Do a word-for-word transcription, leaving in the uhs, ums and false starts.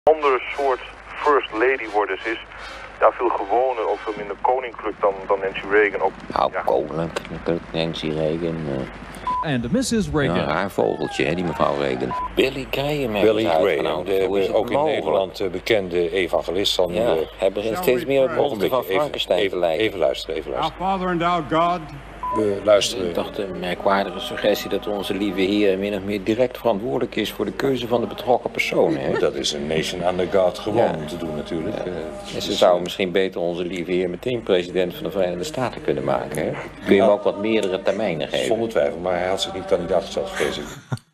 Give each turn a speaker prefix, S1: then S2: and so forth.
S1: andere soort first lady worden. Ze is ja, veel gewoner of veel minder koninklijk dan, dan Nancy Reagan. Ook,
S2: nou,
S1: ja.
S2: koninklijk, Nancy Reagan. Uh...
S3: And missus Reagan.
S2: Ja, haar vogeltje, hè, die mevrouw Reagan. Billy Graham.
S4: Billy Graham, de, de ook in Nederland bekende evangelist. Van
S2: ja,
S4: de...
S2: hij begint steeds meer op monster van Frankenstein te lijken.
S4: Even luisteren, even luisteren.
S5: Our Father and our God.
S4: We luisteren.
S2: Ik dacht een merkwaardige suggestie dat onze lieve heer min of meer direct verantwoordelijk is voor de keuze van de betrokken personen. Hè?
S4: Dat is een nation under God gewoon ja. te doen natuurlijk. Ja.
S2: Uh, en ze zouden misschien beter onze lieve heer meteen president van de Verenigde Staten kunnen maken. Hè? Kun je hem ook wat meerdere termijnen geven?
S4: Zonder twijfel, maar hij had zich niet kandidaat gesteld, vrees ik.